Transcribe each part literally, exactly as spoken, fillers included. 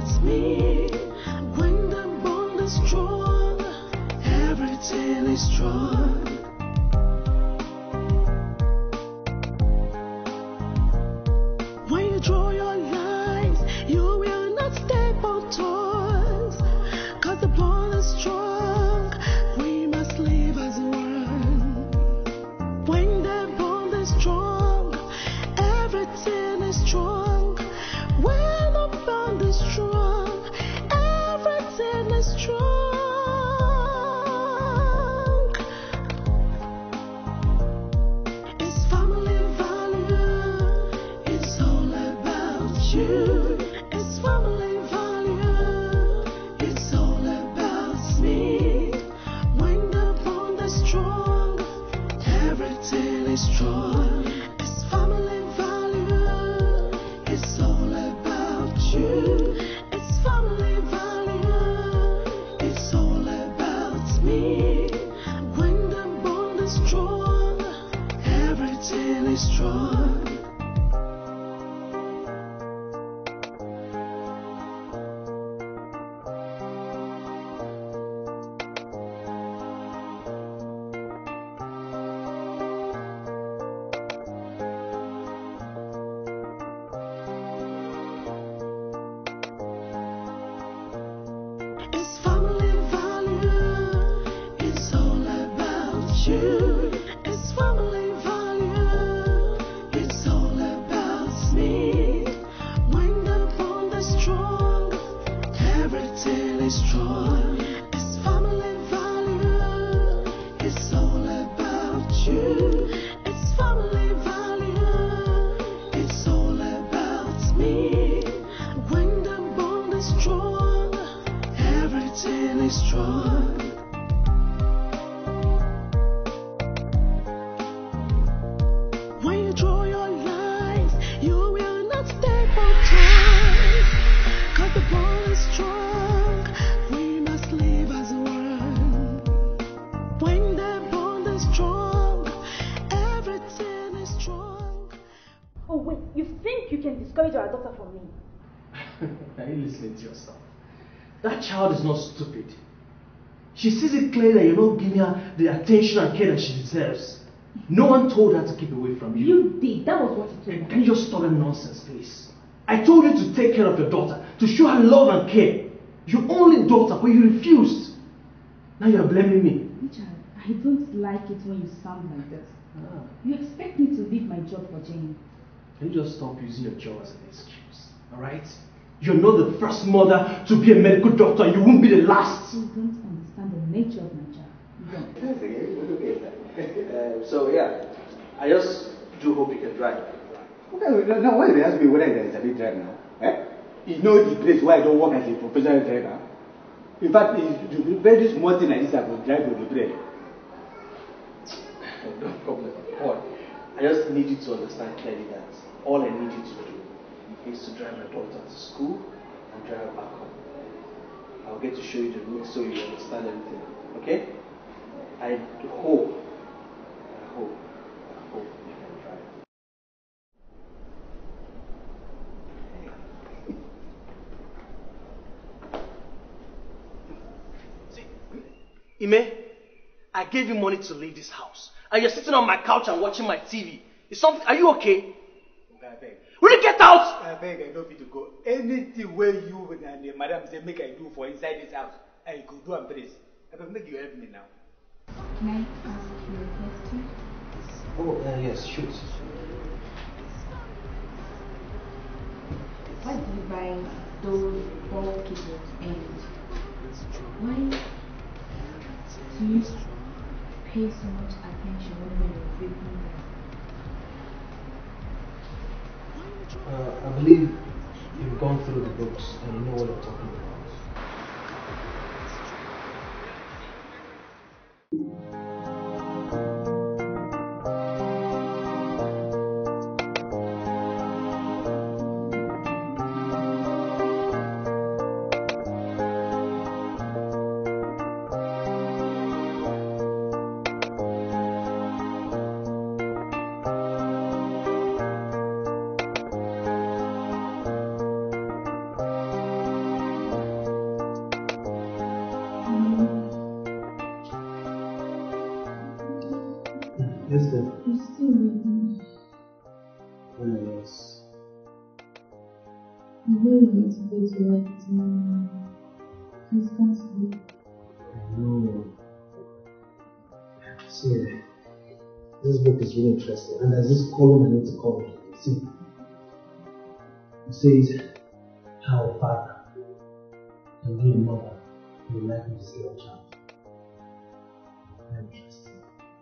about me. When the bond is strong, everything is strong. When you draw your lines, you will not step on toes. Cause the bond is strong, we must live as one. When the bond is strong, everything is strong. When the bond is strong, everything is strong. It's family value, it's all about you. It's family value, it's all about me. When the bond is strong, everything is strong. It's family value, it's all about you. It's family value, it's all about me. When the bond is strong, everything is strong. It's family value, it's all about you. It's family value, it's all about me. When the bond is strong, everything is strong. It's family value, it's all about you. It's family value, it's all about me. When the bond is strong, everything is strong. When you draw your lines, you will not step on toes. Cause the bond is strong, we must live as one. When the bond is strong, everything is strong. Oh wait, you think you can discourage our daughter from me? Are you listening to yourself? That child is not stupid. She sees it clearly that you're not giving her the attention and care that she deserves. No one told her to keep away from you. You did. That was what you told me. Can you just stop that nonsense, please? I told you to take care of your daughter, to show her love and care. Your only daughter, but you refused. Now you're blaming me. Richard, I don't like it when you sound like this. Ah. You expect me to leave my job for Jane. Can you just stop using your job as an excuse? Alright? You're not the first mother to be a medical doctor. You won't be the last. You don't understand the nature of my job. You don't. That's okay. It's okay. Uh, so yeah, I just do hope you can drive. Okay, now why they ask me whether there is a big drive now? Eh? You know the place where I don't work as a professional driver. In fact, it's the very small thing like this I will drive with the bread. No problem. Paul, I just need you to understand clearly that all I need you to do is to drive my daughter to school and drive her back home. I'll get to show you the route so you understand everything. Okay? I hope, I hope, I hope you can drive. See, Ime, I gave you money to leave this house, and you're sitting on my couch and watching my T V. Is something? Are you okay? I beg. Will you get out? I beg, I don't need to go. Anything where you and the madam say make I do for inside this house, I go do and please. I can make you help me now. Can I ask you a question? Oh, uh, yes, shoot. Why do you buy those four keyboards and why do you pay so much attention when you're reading them? Uh, I believe you've gone through the books and you know what I'm talking about. Let's go. I'm still waiting. Oh, yes. I know you need to go to work tomorrow. Please can't sleep. I know. See, this book is really interesting, and there's this column I need to cover. See, it says how a father can be a mother in the life of his girl child. Very interesting.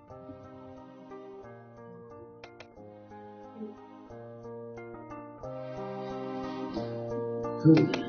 Good.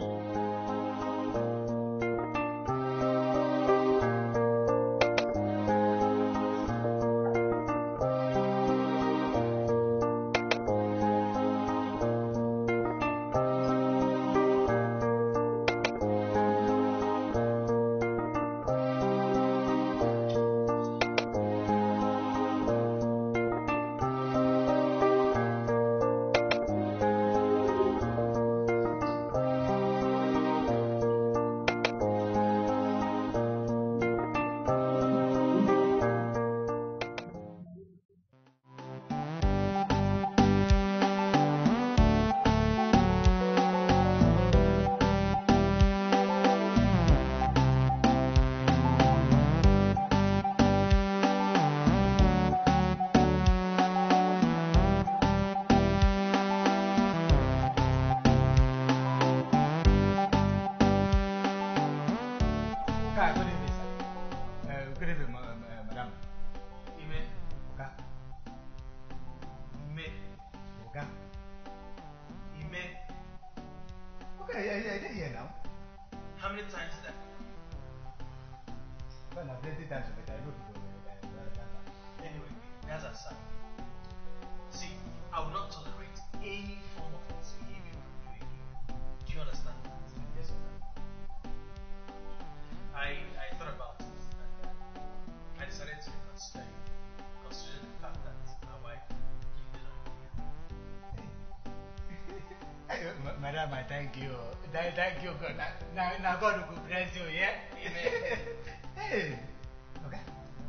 Madam, I thank you. Thank you, God. Now, now God will bless you, yeah? Amen. Hey. Okay.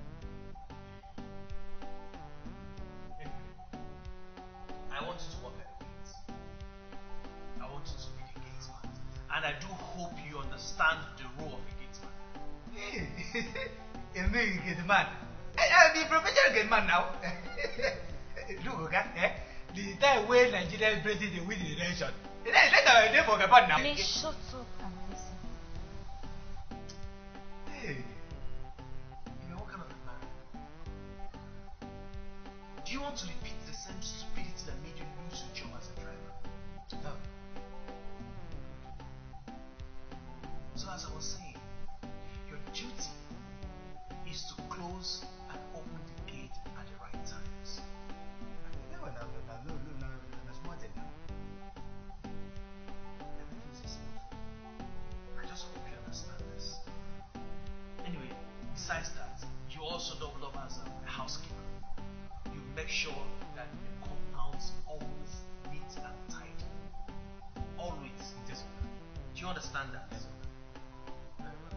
I want you to work at the gates. I want you to be the gatesman. And I do hope you understand the role of a gatesman. Hey. You mean gatesman? I'll be a professional gatesman now. Look, okay? Eh? The entire way Nigerian president win the election. Let our name for Gabon now. Please shut up and listen. Hey. You know, what kind of a man? Do you want to repeat the same stupidity that made you lose your job as a driver? No. So as I was saying, your duty is to close and open the gate at the right times. No, no, no, no, no, no, no, no, small thing now. Everything's a small thing. I just hope you understand this. Anyway, besides that, you also double up as a housekeeper. You make sure that the compound's always neat and tidy. Always. Yes. Do you understand that? Yes. Very well.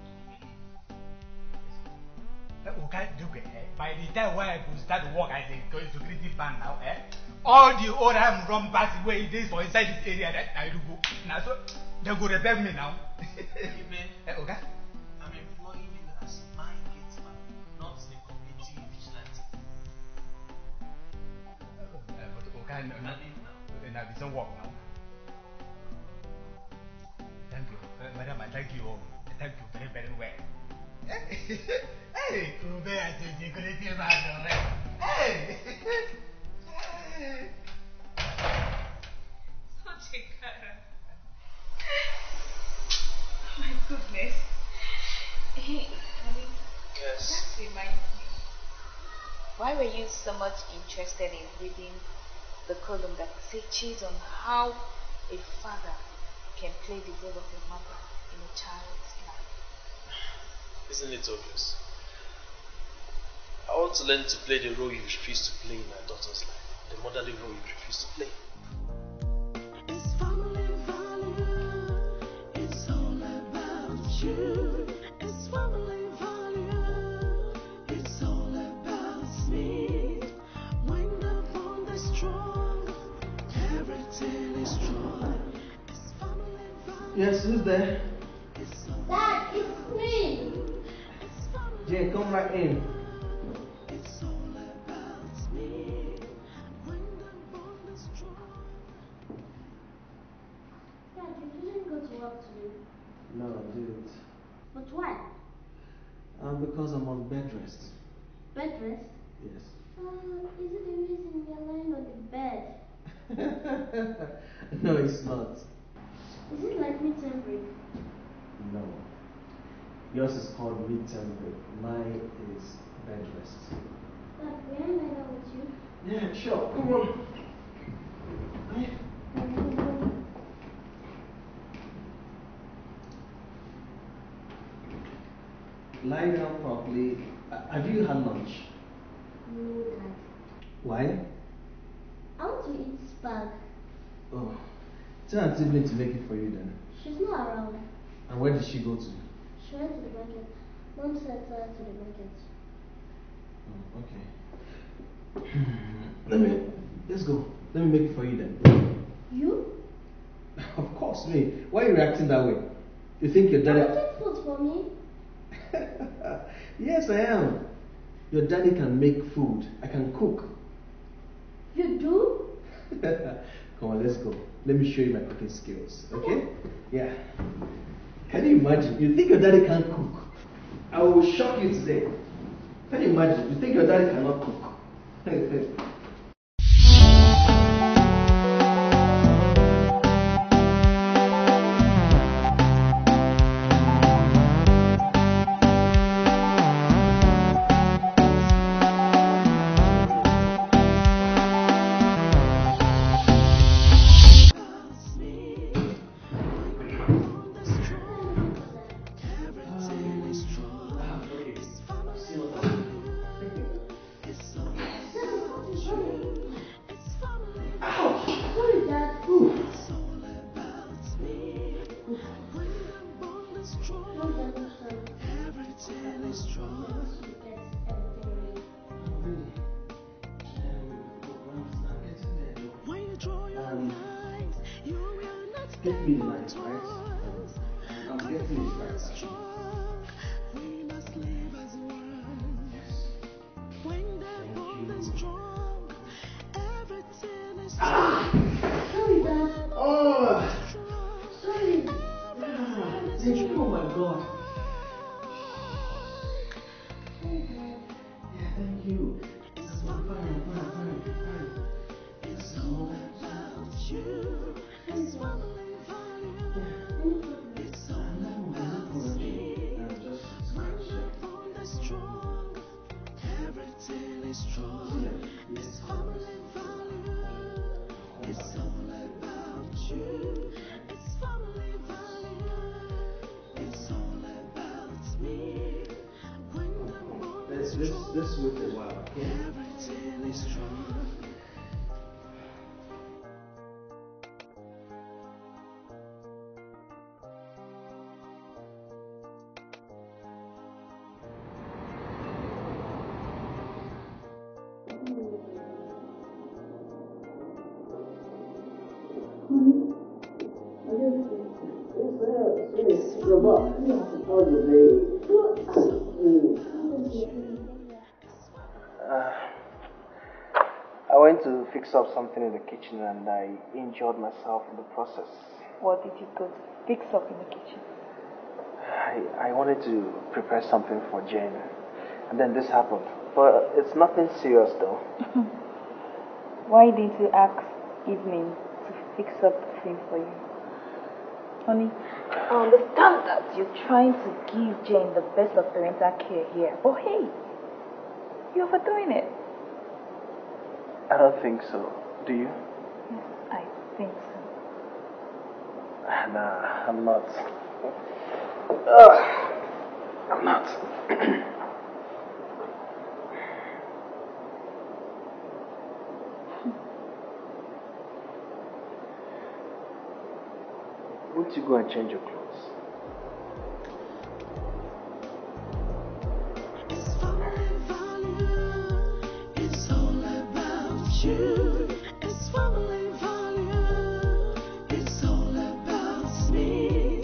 Okay, look, eh, by the time when I could start to work as a security man now, eh, all the old I'm run past way this for inside this area that I do go. Now so they go rebel me now. Amen. Eh, okay? I'm employing you as my gatesman, not the community vigilante. Uh, but okay, no, no, now. now it doesn't work now. Thank you, uh, madam. I thank you all. Thank you very, very well. Hey, go back to the security man. Hey. Hey. Such a cara. Oh my goodness. Hey, I mean, Yes. that reminds me. Why were you so much interested in reading the column that teaches on how a father can play the role of a mother in a child's life? Isn't it obvious? I want to learn to play the role you refuse to play in my daughter's life, the motherly role you refuse to play. It's family value. It's all about you. It's family value. It's all about me. Yes, who's there? Dad, it's me. Jane, come right in. Dad, you didn't go to work today. No, I didn't. But why? Um, because I'm on bed rest. Bed rest? Yes. Uh, is it the reason you're lying on the bed? No, it's not. Is it like midterm break? No. Yours is called midterm break. Mine is bed rest. Dad, may I lie down with you? Yeah, sure. Come on. Lie down properly. Uh, Have you had lunch? No, Dad. Why? I want to eat spag. Oh, tell Auntie Evelyn to make it for you then. She's not around. And where did she go to? She went to the market. Mom sent her to the market. Oh, okay. Let me, let's go. Let me make it for you then. You? Of course, me. Why are you reacting that way? You think your You're daddy... making food for me? Yes, I am. Your daddy can make food. I can cook. You do? Come on, let's go. Let me show you my cooking skills, okay? Yeah. Can you imagine? You think your daddy can't cook? I will shock you today. Can you imagine? You think your daddy cannot cook? Get me the knife, right? I'm getting it right now. We must live as one. When the bond is strong, everything is strong. Sorry, Dad. Oh! Sorry. Ah, oh my God. Yeah, thank you. It's I'm fine, I'm fine, I'm fine, I'm fine. It's all about you. It's family value. It's all about me. When the bond is strong, everything is strong. It's family value. It's all about you. It's family value. It's all about me. When the bond Let's, is let's, strong, let's wait a while, okay? everything is strong. Uh, I went to fix up something in the kitchen and I injured myself in the process. What did you go to fix up in the kitchen? I, I wanted to prepare something for Jane, and then this happened. But it's nothing serious though. Why didn't you ask Evening to fix up the thing for you? Honey, I understand that you're trying to give Jane the best of parental care here. But hey, you're overdoing it. I don't think so. Do you? Yes, I think so. Nah, I'm not. Ugh, I'm not. Won't you go and change your clothes? It's family value. It's all about you. It's family value. It's all about me.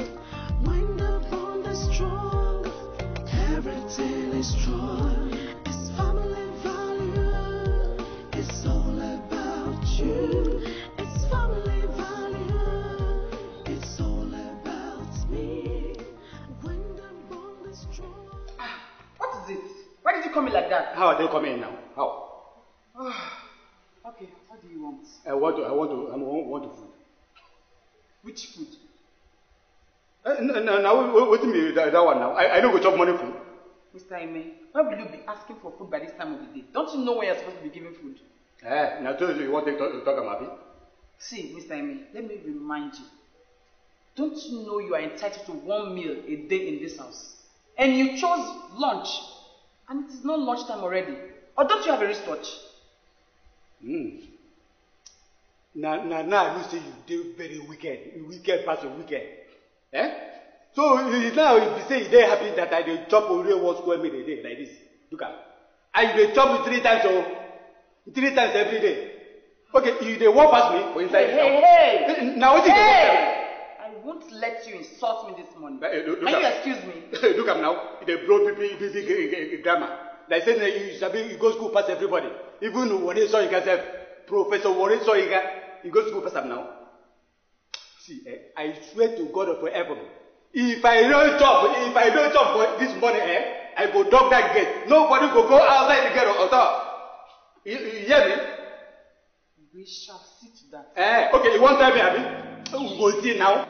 strong. It's family value. It's all about you. It's family value. It's all about me. When the bond is strong. Ah, what is it? Why did you come in like that? How are they coming in now? How? Okay, what do you want? I want to, I want to, I want, want to food. Which food? Uh, no, no, now, wait a minute, that, that one now. I, I don't go chop money food. Mister Ime, why will you be asking for food by this time of the day? Don't you know when you're supposed to be giving food? Eh, now tell you what they talk, talk about me. See, Mister Ime, let me remind you. Don't you know you are entitled to one meal a day in this house? And you chose lunch. And it is not lunchtime already. Or don't you have a wristwatch? Hmm. Now, now, now, you say you do very wicked, wicked person, wicked. Eh? So now you say they're happy that I dey chop only one square meal a day like this. Look at, and you dey chop three times or three times every day. Okay, you dey walk past me for inside. Hey, hey, hey! Now what you hey! I won't let you insult me this morning. Uh, look, Can look you at, excuse me? Look at now, they blow people, people grammar. Like saying that you should be, you go school past everybody. Even when they saw you guys have Professor Warren saw you guys, you go school past them now. See, eh, I swear to God forever. If I don't chop, if I don't chop for this morning, eh, I go dog that gate. Nobody go go outside the gate or top. You, you hear me? We shall see to that. Eh, okay, you want to tell me, Abby? We go see now.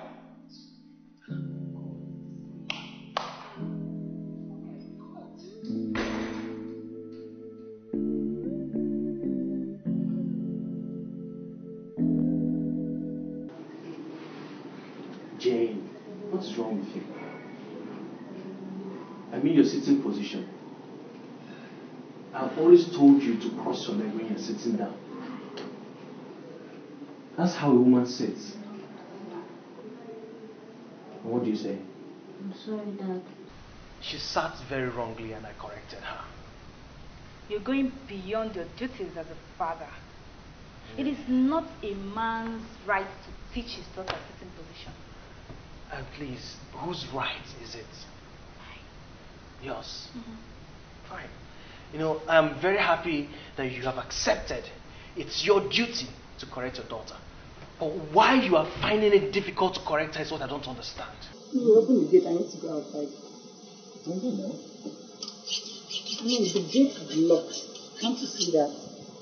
Jane, what's wrong with you? I mean your sitting position. I've always told you to cross your leg when you're sitting down. That's how a woman sits. What do you say? I'm sorry, Dad. She sat very wrongly and I corrected her. You're going beyond your duties as a father. It is not a man's right to teach his daughter sitting position. And please, whose right is it? Yours. Mm-hmm. Fine. You know, I'm very happy that you have accepted. It's your duty to correct your daughter. But why you are finding it difficult to correct her is what I don't understand. You open the gate, I need to go outside. Don't you know? I mean, the gate is locked. Can't you see that?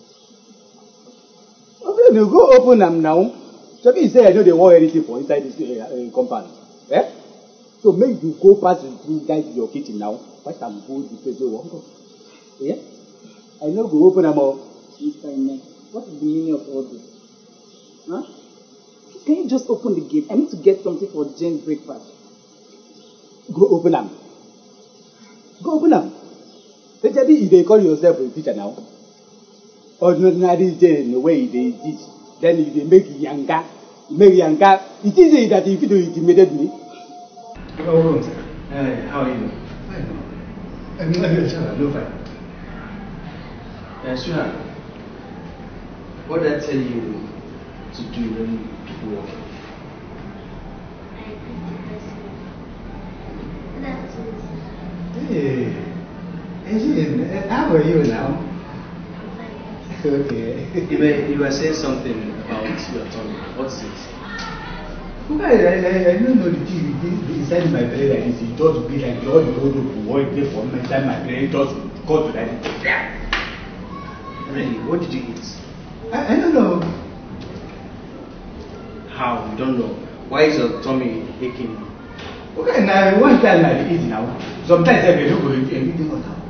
Okay, you go open them now. So you say I know they want anything for inside this uh, uh, compound. Eh? So make you go past through guys to your kitchen now. First time go the place you want. Yeah? I know go open them all. Mister Ine, what is the meaning of all this? Huh? Can you just open the gate? I need to get something for Jane's breakfast. Go open them. Go open them. If they call yourself a teacher now, ordinary Jane, the way they teach, then if they make younger, make younger, it is that if you intimidate me. Oh, hey, how are you? Fine. I'm not your child, no fine. Uh, sweetheart, what did I tell you to do when people walk? I did the best one. That's what Hey, Angel, how are you now? I'm fine. Okay. You were, you were saying something about your tummy. What's it? I, I, I don't know the thing inside my brain like this. It just be like all the road of work there for me inside my brain just go to that. Really? What did you eat? I, I don't know. How? You don't know. Why is your tummy aching you? Okay, now one time I eat now. Sometimes I don't go eat anything else.